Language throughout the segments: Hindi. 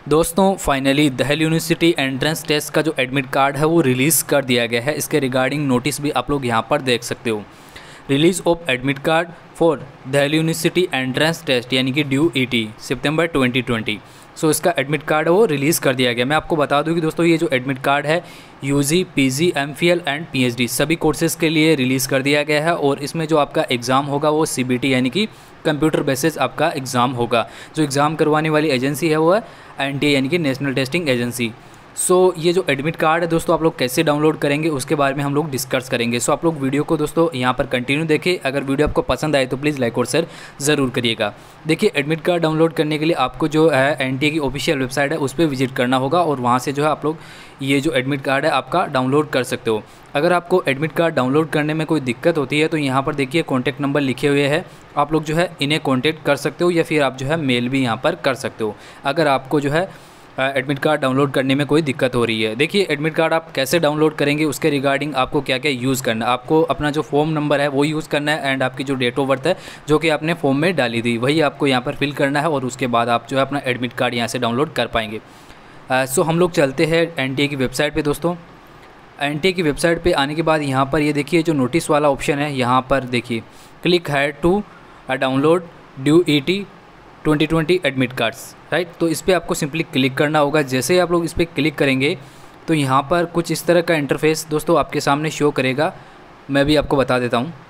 दोस्तों finally Delhi university entrance test का जो एडमिट कार्ड है वो रिलीज़ कर दिया गया है। इसके रिगार्डिंग नोटिस भी आप लोग यहाँ पर देख सकते हो। Release of admit card for Delhi university entrance test यानी कि DUET सितंबर 2020। सो इसका एडमिट कार्ड है वो रिलीज़ कर दिया गया। मैं आपको बता दूं कि दोस्तों ये जो एडमिट कार्ड है UG, PG, MPhil and PhD सभी कोर्सेज़ के लिए रिलीज़ कर दिया गया है। और इसमें जो आपका एग्ज़ाम होगा वो CBT यानी कि कंप्यूटर बेसिस आपका एग्ज़ाम होगा। जो एग्ज़ाम करवाने वाली एजेंसी है वो है NTA यानी कि नेशनल टेस्टिंग एजेंसी। सो ये जो एडमिट कार्ड है दोस्तों आप लोग कैसे डाउनलोड करेंगे उसके बारे में हम लोग डिस्कस करेंगे। सो आप लोग वीडियो को दोस्तों यहाँ पर कंटिन्यू देखें। अगर वीडियो आपको पसंद आए तो प्लीज़ लाइक और शेयर ज़रूर करिएगा। देखिए एडमिट कार्ड डाउनलोड करने के लिए आपको जो है NTA की ऑफिशियल वेबसाइट है उस पर विजिट करना होगा और वहाँ से जो है आप लोग ये जो एडमिट कार्ड है आपका डाउनलोड कर सकते हो। अगर आपको एडमिट कार्ड डाउनलोड करने में कोई दिक्कत होती है तो यहाँ पर देखिए कॉन्टैक्ट नंबर लिखे हुए हैं। आप लोग जो है इन्हें कॉन्टैक्ट कर सकते हो या फिर आप जो है मेल भी यहाँ पर कर सकते हो अगर आपको जो है एडमिट कार्ड डाउनलोड करने में कोई दिक्कत हो रही है। देखिए एडमिट कार्ड आप कैसे डाउनलोड करेंगे उसके रिगार्डिंग आपको क्या क्या यूज़ करना है। आपको अपना जो फॉर्म नंबर है वो यूज़ करना है एंड आपकी जो डेट ऑफ बर्थ है जो कि आपने फॉर्म में डाली थी वही आपको यहाँ पर फिल करना है और उसके बाद आप जो है अपना एडमिट कार्ड यहाँ से डाउनलोड कर पाएंगे। सो हम लोग चलते हैं NTA की वेबसाइट पर। दोस्तों NTA की वेबसाइट पर आने के बाद यहाँ पर ये देखिए जो नोटिस वाला ऑप्शन है यहाँ पर देखिए क्लिक है to download DUET 2020 admit cards, right. तो इस पर आपको सिंपली क्लिक करना होगा। जैसे ही आप लोग इस पर क्लिक करेंगे तो यहाँ पर कुछ इस तरह का इंटरफेस दोस्तों आपके सामने शो करेगा। मैं भी आपको बता देता हूँ।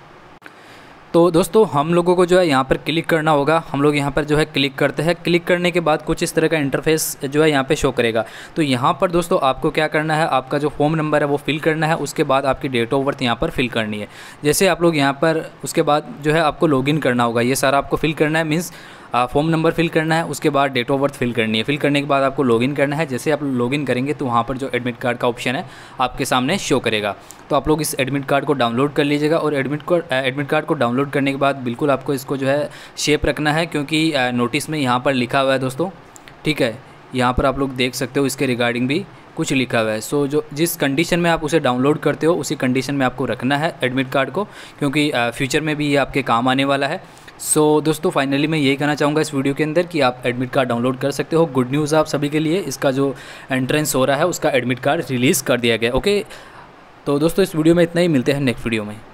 तो दोस्तों हम लोगों को जो है यहाँ पर क्लिक करना होगा। हम लोग यहाँ पर जो है क्लिक करते हैं। क्लिक करने के बाद कुछ इस तरह का इंटरफेस जो है यहाँ पे शो करेगा। तो यहाँ पर दोस्तों आपको क्या करना है, आपका जो फॉर्म नंबर है वो फिल करना है। उसके बाद आपकी डेट ऑफ बर्थ यहाँ पर फिल करनी है। जैसे आप लोग यहाँ पर उसके बाद जो है आपको लॉगिन करना होगा। ये सारा आपको फिल करना है, मीन्स फॉर्म नंबर फिल करना है, उसके बाद डेट ऑफ बर्थ फिल करनी है। फिल करने के बाद आपको लॉगिन करना है। जैसे आप लॉगिन करेंगे तो वहाँ पर जो एडमिट कार्ड का ऑप्शन है आपके सामने शो करेगा। तो आप लोग इस एडमिट कार्ड को डाउनलोड कर लीजिएगा। और एडमिट कार्ड को डाउनलोड करने के बाद बिल्कुल आपको इसको जो है शेप रखना है क्योंकि नोटिस में यहाँ पर लिखा हुआ है दोस्तों, ठीक है। यहाँ पर आप लोग देख सकते हो इसके रिगार्डिंग भी कुछ लिखा हुआ है। सो जो जिस कंडीशन में आप उसे डाउनलोड करते हो उसी कंडीशन में आपको रखना है एडमिट कार्ड को, क्योंकि फ्यूचर में भी ये आपके काम आने वाला है। सो दोस्तों फाइनली मैं यही कहना चाहूँगा इस वीडियो के अंदर कि आप एडमिट कार्ड डाउनलोड कर सकते हो। गुड न्यूज़ आप सभी के लिए, इसका जो एंट्रेंस हो रहा है उसका एडमिट कार्ड रिलीज़ कर दिया गया। ओके, तो दोस्तों इस वीडियो में इतना ही, मिलते हैं नेक्स्ट वीडियो में।